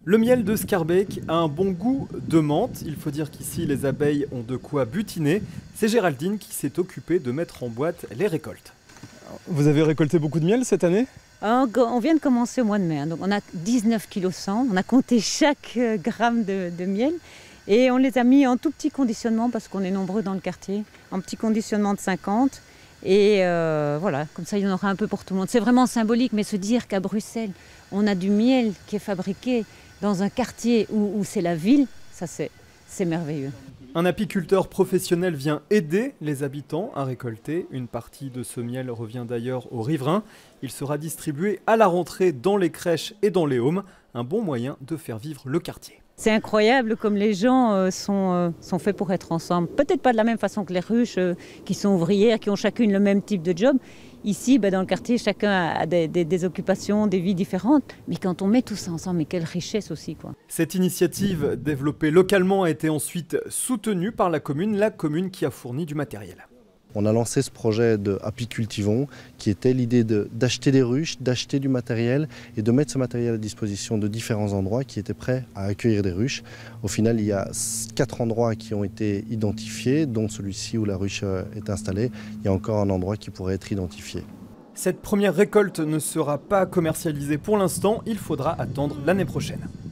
Le miel de Scarbeck a un bon goût de menthe. Il faut dire qu'ici, les abeilles ont de quoi butiner. C'est Géraldine qui s'est occupée de mettre en boîte les récoltes. Vous avez récolté beaucoup de miel cette année? On vient de commencer au mois de mai, hein, donc on a 19 kg 100. On a compté chaque gramme de miel et on les a mis en tout petit conditionnement parce qu'on est nombreux dans le quartier, en petit conditionnement de 50. Et voilà, comme ça il y en aura un peu pour tout le monde. C'est vraiment symbolique, mais se dire qu'à Bruxelles, on a du miel qui est fabriqué dans un quartier où c'est la ville, ça c'est merveilleux. Un apiculteur professionnel vient aider les habitants à récolter. Une partie de ce miel revient d'ailleurs aux riverains. Il sera distribué à la rentrée dans les crèches et dans les homes. Un bon moyen de faire vivre le quartier. C'est incroyable comme les gens sont faits pour être ensemble. Peut-être pas de la même façon que les ruches qui sont ouvrières, qui ont chacune le même type de job. Ici, dans le quartier, chacun a des occupations, des vies différentes. Mais quand on met tout ça ensemble, mais quelle richesse aussi, quoi. Cette initiative développée localement a été ensuite soutenue par la commune qui a fourni du matériel. On a lancé ce projet de Apicultivons qui était l'idée d'acheter des ruches, d'acheter du matériel et de mettre ce matériel à disposition de différents endroits qui étaient prêts à accueillir des ruches. Au final, il y a 4 endroits qui ont été identifiés, dont celui-ci où la ruche est installée. Il y a encore un endroit qui pourrait être identifié. Cette première récolte ne sera pas commercialisée pour l'instant, il faudra attendre l'année prochaine.